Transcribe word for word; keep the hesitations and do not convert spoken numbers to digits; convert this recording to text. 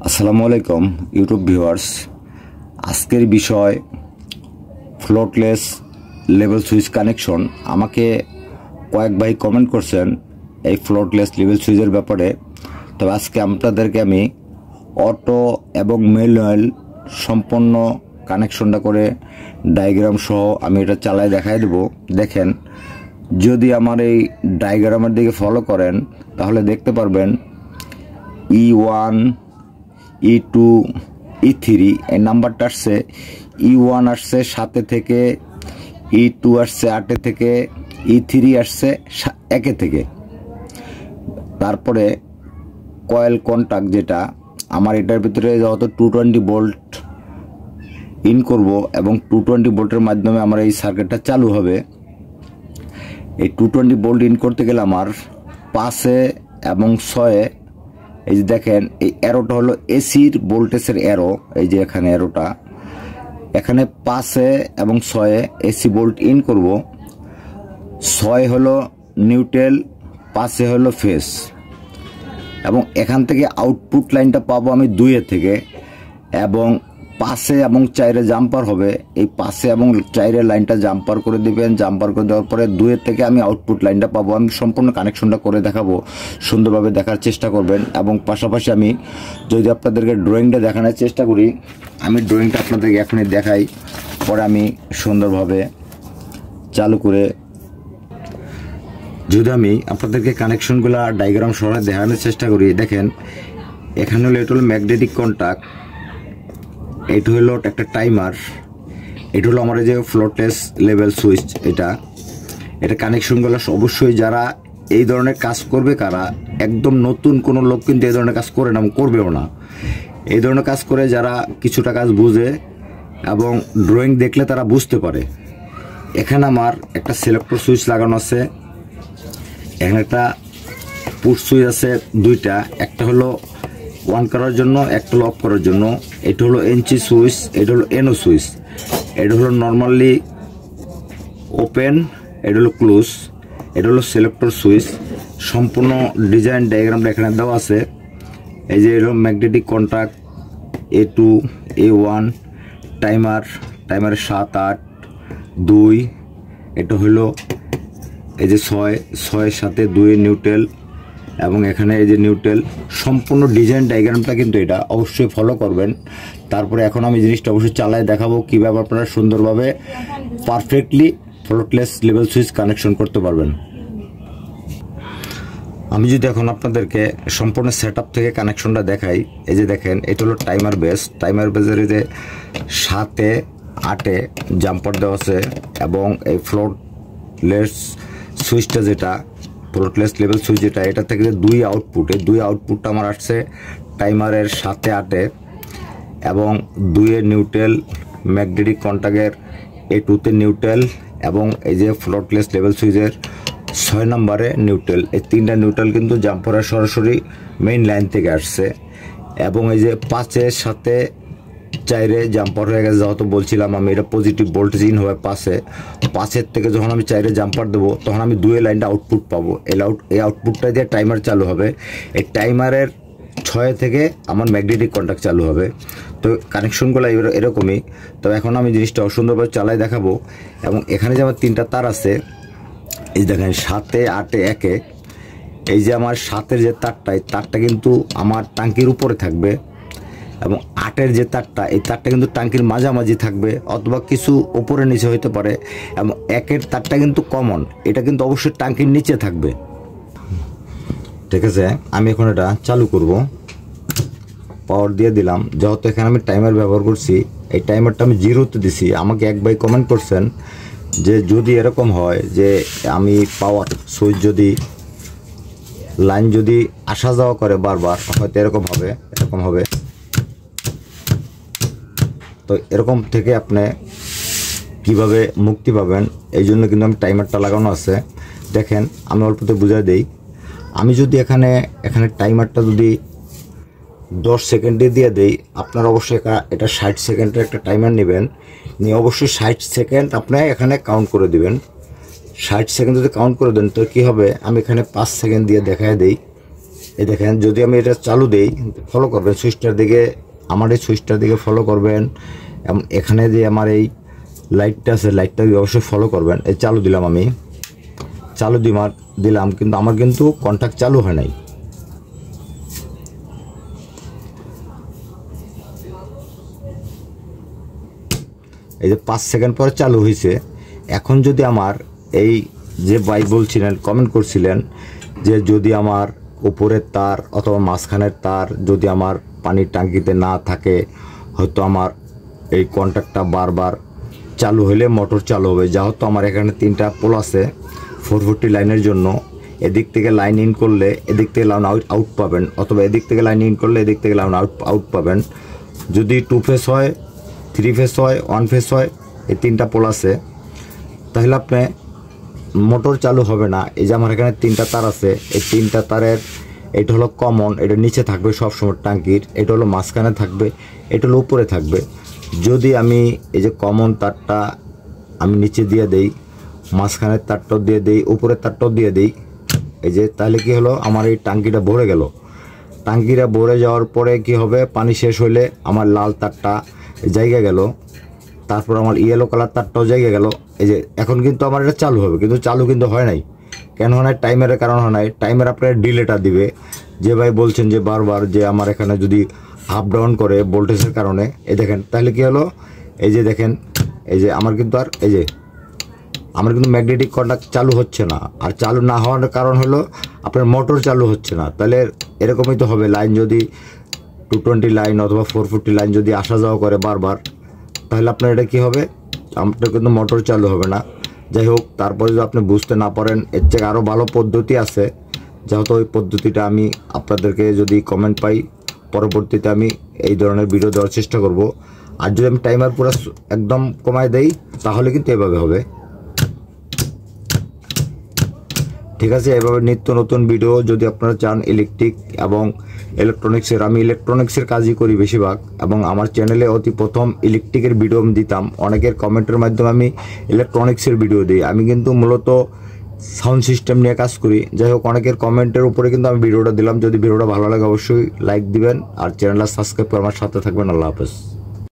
আসসালামু আলাইকুম YouTube viewers. আজকের বিষয় ফ্লোটলেস লেভেল সুইচ কানেকশন। আমাকে কয়েক ভাই কমেন্ট করছেন এই ফ্লোটলেস লেভেল সুইচের ব্যাপারে। তবে আজকে আপনাদেরকে আমি অটো এবং ম্যানুয়াল সম্পূর্ণ কানেকশনটা করে ডায়াগ্রাম সহ আমি এটা চালায় দেখাই দেব। দেখেন, যদি আমার এই ডায়াগ্রামের দিকে ফলো করেন তাহলে দেখতে পারবেন E one E two E three এই নাম্বারটা আসছে। ই ওয়ান আসছে সাতে থেকে, ই টু আসছে আটে থেকে, ই থ্রি আসছে একে থেকে। তারপরে কয়েল কন্টাক্ট, যেটা আমার এটার ভিতরে যত টু টোয়েন্টি ভোল্ট ইন করব এবং টু টোয়েন্টি ভোল্টের মাধ্যমে আমার এই সার্কিটটা চালু হবে। এই টু টোয়েন্টি ভোল্ট ইন করতে গেলে আমার পাঁচে এবং ছয়ে, এই যে দেখেন এই অ্যারোটা হলো এসির ভোল্টেজের অ্যারো। এই যে এখানে অ্যারোটা, এখানে পাঁচে এবং ছয়ে এসি ভোল্ট ইন করব। ছয় হলো নিউট্রাল, পাঁচে হলো ফেজ, এবং এখান থেকে আউটপুট লাইনটা পাবো আমি দুইয়ের থেকে, এবং পাশে এবং চাইরে জাম্পার হবে। এই পাশে এবং চাইরে লাইনটা জাম্পার করে দিবেন। জাম্পার করে দেওয়ার পরে দুইয়ের থেকে আমি আউটপুট লাইনটা পাবো। আমি সম্পূর্ণ কানেকশনটা করে দেখাবো, সুন্দরভাবে দেখার চেষ্টা করবেন। এবং পাশাপাশি আমি যদি আপনাদেরকে ড্রয়িংটা দেখানোর চেষ্টা করি, আমি ড্রয়িংটা আপনাদেরকে এখনই দেখাই, পরে আমি সুন্দরভাবে চালু করে যদি আমি আপনাদেরকে কানেকশনগুলো ডায়াগ্রাম সহ দেখানোর চেষ্টা করি। দেখেন, এখানে হলো এটা হলো ম্যাগনেটিক কন্টাক্ট, এটা হলো একটা টাইমার, এটা হলো আমার যে ফ্লোটলেস লেভেল সুইচ। এটা এটা কানেকশনগুলো অবশ্যই যারা এই ধরনের কাজ করবে, কারা একদম নতুন কোনো লোক কিন্তু এই ধরনের কাজ করে না, করবেও না। এই ধরনের কাজ করে যারা কিছুটা কাজ বুঝে এবং ড্রয়িং দেখলে তারা বুঝতে পারে। এখানে আমার একটা সিলেক্টর সুইচ লাগানো আছে, এখানে একটা পুশ সুইচ আছে দুইটা, একটা হলো অন করার জন্য, একটা হলো অফ করার জন্য। এটা হলো এনসি সুইচ, এটা হলো এনও সুইচ। এটা হলো নর্মালি ওপেন, এটা হলো ক্লোজ, এটা হলো সিলেক্টর সুইচ। সম্পূর্ণ ডিজাইন ডায়াগ্রামটা এখানে দেওয়া আছে। এই যে এরকম magnetic contact A two, A one, timer, টাইমারের সাত আট দুই, এটা হলো এই যে ছয়, ছয়ের সাথে দুই নিউট্রাল, এবং এখানে এই যে নিউট্রাল। সম্পূর্ণ ডিজাইন ডায়াগ্রামটা কিন্তু এটা অবশ্যই ফলো করবেন। তারপরে এখন আমি জিনিসটা অবশ্যই চালায় দেখাবো কীভাবে আপনারা সুন্দরভাবে perfectly flawless level switch connection করতে পারবেন। আমি যদি এখন আপনাদেরকে সম্পূর্ণ সেট আপ থেকে কানেকশনটা দেখাই, এই যে দেখেন এটা হলো টাইমার বেস। টাইমার বেসের এই যে সাতে আটে জাম্পার দেওয়া আছে, এবং এই ফ্লোটলেস সুইচটা যেটা ফ্লোটলেস লেভেল সুইচ যেটা, এটা থেকে দুই আউটপুট, এই দুই আউটপুটটা আমার আসছে টাইমারের সাতে আটে, এবং দুইয়ের নিউট্রাল, ম্যাগনেটিক কন্টাক্টের এ টুতে নিউট্রাল, এবং এই যে ফ্লোটলেস লেভেল সুইচের ছয় নম্বরে নিউট্রাল। এই তিনটা নিউট্রাল কিন্তু জাম্পারের সরাসরি মেইন লাইন থেকে আসছে। এবং এই যে পাঁচের সাথে চাইরে জাম্পার হয়ে গেছে, যেহেতু বলছিলাম আমি এটা পজিটিভ ভোল্টেজ ইন হবে পাশে। পাঁচের থেকে যখন আমি চাইরে জাম্পার দেবো তখন আমি দুয়ে লাইনটা আউটপুট পাবো। এই আউট এই আউটপুটটা দিয়ে টাইমার চালু হবে। এই টাইমারের ছয় থেকে আমার ম্যাগনেটিক কন্ট্যাক্ট চালু হবে। তো কানেকশনগুলো এরকমই। তবে এখন আমি জিনিসটা সুন্দরভাবে চালাই দেখাবো। এবং এখানে যে আমার তিনটা তার আছে, এই দেখেন সাতে আটে একে, এই যে আমার সাতের যে তারটা, এই তারটা কিন্তু আমার টাঙ্কির উপরে থাকবে, এবং আটের যে তারটা, এই তারটা কিন্তু টাঙ্কির মাঝামাঝি থাকবে, অথবা কিছু উপরে নিচে হইতে পারে। এবং একের তারটা কিন্তু কমন, এটা কিন্তু অবশ্যই টাঙ্কির নিচে থাকবে। ঠিক আছে, আমি এখন এটা চালু করব। পাওয়ার দিয়ে দিলাম। যেহেতু এখানে আমি টাইমার ব্যবহার করছি, এই টাইমারটা আমি জিরোতে দিছি। আমাকে এক ভাই কমেন্ট করছেন যে যদি এরকম হয় যে আমি পাওয়ার সুইচ যদি লাইন যদি আসা যাওয়া করে বারবার, হয়তো এরকম হবে, এরকম হবে। তো এরকম থেকে আপনি কিভাবে মুক্তি পাবেন, এই জন্য কিন্তু আমি টাইমারটা লাগানো আছে। দেখেন, আমি অল্পতে বুঝাই দেই। আমি যদি এখানে এখানে টাইমারটা যদি দশ সেকেন্ডে দিয়ে দেই, আপনারা অবশ্যই এটা ষাট সেকেন্ডের একটা টাইমার নেবেন, নিয়ে অবশ্যই ষাট সেকেন্ড আপনি এখানে কাউন্ট করে দিবেন। ষাট সেকেন্ড যদি কাউন্ট করে দেন তো কী হবে, আমি এখানে পাঁচ সেকেন্ড দিয়ে দেখায় দেই। এই দেখেন যদি আমি এটা চালু দেই, ফলো করবেন সুইচটার দিকে, আমার এই সুইচটার দিকে ফলো করবেন। এবং এখানে যে আমার এই লাইটটা আছে, লাইটটা অবশ্যই ফলো করবেন। এই চালু দিলাম, আমি চালু দিমার দিলাম, কিন্তু আমার কিন্তু কন্ট্যাক্ট চালু হয় নাই। এই যে পাঁচ সেকেন্ড পরে চালু হয়েছে। এখন যদি আমার এই যে ভাই বলছিলেন, কমেন্ট করছিলেন যে যদি আমার উপরের তার অথবা মাঝখানের তার যদি আমার পানির ট্যাঙ্কিতে না থাকে, হয়তো আমার এই কন্ট্যাক্টটা বারবার চালু হলে মোটর চালু হবে। যেহেতু আমার এখানে তিনটা পোল আছে ফোর ফোরটি লাইনের জন্য, এদিক থেকে লাইন ইন করলে এদিক থেকে লাইন আউট আউট পাবেন, অথবা এদিক থেকে লাইন ইন করলে এদিক থেকে লাইন আউট আউট পাবেন। যদি টু ফেস হয়, থ্রি ফেস হয়, ওয়ান ফেস হয়, এই তিনটা পোল আছে, তাহলে আপনি মোটর চালু হবে না। এই যে আমার এখানে তিনটা তার আছে, এই তিনটা তারের এটা হলো কমন, এটা নিচে থাকবে সবসময় ট্যাঙ্কির, এটা হলো মাঝখানে থাকবে, এটা হলো উপরে থাকবে। যদি আমি এই যে কমন তারটা আমি নিচে দিয়ে দেই, মাঝখানের তারটাও দিয়ে দেই, উপরের তারটাও দিয়ে দেই, এই যে তাহলে কি হলো, আমার এই ট্যাঙ্কিটা ভরে গেল। ট্যাঙ্কিটা ভরে যাওয়ার পরে কি হবে, পানি শেষ হলে আমার লাল তারটা জায়গা গেল, তারপর আমার ইয়েলো কালার তারটাও জায়গা গেল। এই যে এখন কিন্তু আমার এটা চালু হবে, কিন্তু চালু কিন্তু হয় নাই। কেন হয় নাই? টাইমের কারণ হয় নাই। টাইমের আপনার ডিলেটা দিবে। যে ভাই বলছেন যে বারবার যে আমার এখানে যদি আপ ডাউন করে ভোল্টেজের কারণে, এই দেখেন তাহলে কি হলো, এই যে দেখেন, এই যে আমার কিন্তু আর এই যে আমার কিন্তু ম্যাগনেটিক কন্ট্যাক্ট চালু হচ্ছে না। আর চালু না হওয়ার কারণ হলো আপনার মোটর চালু হচ্ছে না। তাহলে এরকমই তো হবে, লাইন যদি টু টোয়েন্টি লাইন অথবা ফোর ফোরটি লাইন যদি আসা যাওয়া করে বারবার, তাহলে আপনার এটা কী হবে, আপনার কিন্তু মোটর চালু হবে না। যাই হোক, তারপরে যদি আপনি বুঝতে না পারেন, এর থেকে আরও ভালো পদ্ধতি আছে, যেহেতু ওই পদ্ধতিটা আমি আপনাদেরকে যদি কমেন্ট পাই, পরবর্তীতে আমি এই ধরনের ভিডিও দেওয়ার চেষ্টা করব। আর যদি আমি টাইমার পুরো একদম কমায় দেই, তাহলে কিন্তু এভাবে হবে। ঠিক আছে, এভাবে নিত্য নতুন ভিডিও যদি আপনারা চান ইলেকট্রিক এবং ইলেকট্রনিক্সের, আমি ইলেকট্রনিক্সের কাজই করি বেশিরভাগ, এবং আমার চ্যানেলে অতি প্রথম ইলেকট্রিকের ভিডিও আমি দিতাম। অনেকের কমেন্টের মাধ্যমে আমি ইলেকট্রনিক্সের ভিডিও দিই। আমি কিন্তু মূলত সাউন্ড সিস্টেম নিয়ে কাজ করি। যাই হোক, অনেকের কমেন্টের উপরে কিন্তু আমি ভিডিওটা দিলাম। যদি ভিডিওটা ভালো লাগে অবশ্যই লাইক দিবেন, আর চ্যানেলটা সাবস্ক্রাইব করে আমার সাথে থাকবেন। আল্লাহ হাফেজ।